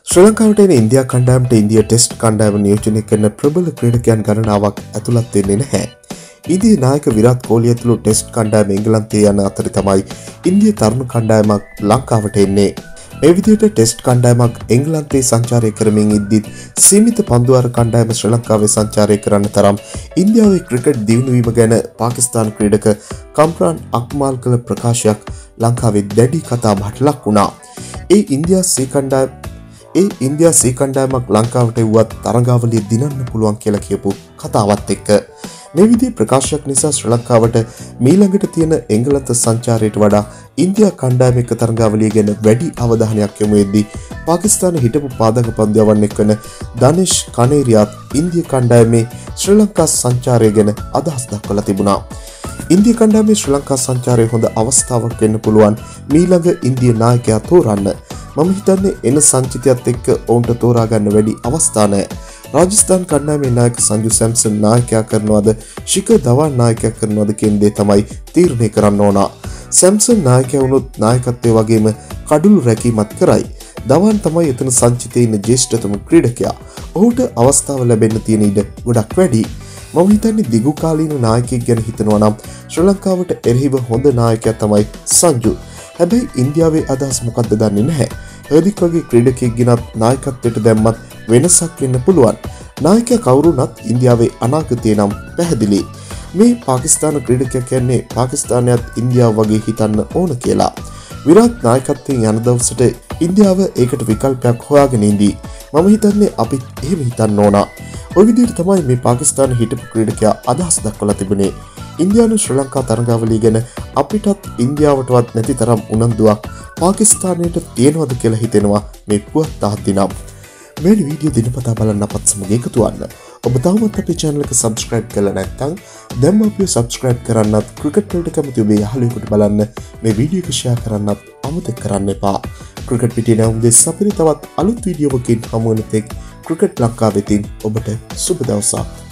ශ්‍රී ලංකාවට එන ඉන්දියා කණ්ඩායමට ඉන්දියා ටෙස්ට් කණ්ඩායම නියෝජනය කරන ප්‍රබල ක්‍රීඩකයන් ගණනාවක් ඇතුළත් වෙන්නේ නැහැ. ඉන්දියා නායක විරාත් කෝලි ඇතුළු ටෙස්ට් කණ්ඩායම එංගලන්තයේ යන අතර තමයි ඉන්දියා තරුණ කණ්ඩායමක් ලංකාවට එන්නේ. මේ විදිහට ටෙස්ට් කණ්ඩායමක් එංගලන්තයේ සංචාරය කරමින් ඉද්දිත් සීමිත පන්දුවාර කණ්ඩායම ශ්‍රී ලංකාවේ සංචාරය කරන්න තරම් ඉන්දියාවේ ක්‍රිකට් දියුණුවීම ගැන පාකිස්තාන ක්‍රීඩක කම්රාන් අක්මාල් කළ ප්‍රකාශයක් ලංකාවේ දැඩි කතාබහට ලක් වුණා. ඒ ඉන්දියා සී කණ්ඩායමක් ලංකාවට එව්වත් තරඟාවලිය දිනන්න පුළුවන් කියලා කියපු කතාවත් එක්ක මේ විදිහේ ප්‍රකාශයක් නිසා ශ්‍රී ලංකාවට මීළඟට තියෙන එංගලන්ත සංචාරයට වඩා ඉන්දියා කණ්ඩායම එක්ක තරඟාවලිය ගැන වැඩි අවධානයක් යොමු වෙද්දී පාකිස්තානයේ හිටපු පාදක පන්දුවවන් එක්වන දනේෂ් කනේරියාත් ඉන්දියා කණ්ඩායමේ ශ්‍රී ලංකා සංචාරය ගැන අදහස් දක්වලා තිබුණා. ඉන්දියා කණ්ඩායමේ ශ්‍රී ලංකා සංචාරය හොඳ අවස්ථාවක් වෙන්න පුළුවන් මීළඟ ඉන්දියා නායකයා තෝරන්න. මම හිතන්නේ එන සංචිතයත් එක්ක ඔවුන්ට තෝරා ගන්න වැඩි අවස්ථා නැහැ. රාජස්ථාන් කණ්ඩායමේ නායක සංජු සැම්සන් නායකයා කරනවද ශිඛර් ධවන් නායකයා කරනවද කියන දේ තමයි තීරණය කරන්න ඕන. සැම්සන් නායකයා වුණොත් නායකත්වයේ වගේම කඩළු රැකීමත් කරයි. ධවන් තමයි එතන සංචිතයේ ඉන්න ජ්‍යෙෂ්ඨතම ක්‍රීඩකයා. ඔහුට අවස්ථාව ලැබෙන්න තියෙන ඉඩ ගොඩක් වැඩි. මම හිතන්නේ දිගු කාලීන නායකයෙක් ගැන හිතනවා නම් ශ්‍රී ලංකාවට එරෙහිව හොඳ නායකයා තමයි සංජු. හැබැයි ඉන්දියාවේ අදහස් මොකක්ද දන්නේ නැහැ. හර්දික් වගේ ක්‍රීඩකයෙක් ගෙනත් නායකත්වයට දැම්මත් වෙනසක් වෙන්න පුළුවන්. නායකයා කවුරුනත් ඉන්දියාවේ අනාගතය නම් පැහැදිලි. මේ පාකිස්තාන ක්‍රීඩකයා කියන්නේ පාකිස්තානයත් ඉන්දියාව වගේ හිතන්න ඕන කියලා. විරාත් නායකත්වයෙන් යන දවසට ඉන්දියාව ඒකට විකල්පයක් හොයාගෙන ඉඳී. මම හිතන්නේ අපිත් එහෙම හිතන්න ඕන. ඔය විදිහට තමයි මේ පාකිස්තාන හිටපු ක්‍රීඩකයා අදහස් දක්වලා තිබුණේ. ඉන්දියානු ශ්‍රී ලංකා තරඟාවලිය ගැන අපිටත් ඉන්දියාවටවත් නැති තරම් උනන්දුවක් පාකිස්තානයට තියෙනවද කියලා හිතෙනවා මේ පුවත් තාත්තිනම්. මේ වීඩියෝ දිනපතා බලන්න අපත් සමග එකතු වන්න. ඔබ තවමත් අපේ channel එක subscribe කරලා නැත්නම් දැන්ම අපිව subscribe කරන්නත් ක්‍රිකට් වලට කැමති ඔබේ යහළුවෙකුට බලන්න මේ වීඩියෝ එක share කරන්නත් අමතක කරන්න එපා. ක්‍රිකට් පිටියේ නම් දෙස් අපිට තවත් අලුත් වීඩියෝවකින් හමු වෙන තෙක් ක්‍රිකට් ලංකාවෙතින් ඔබට සුබ දවසක්.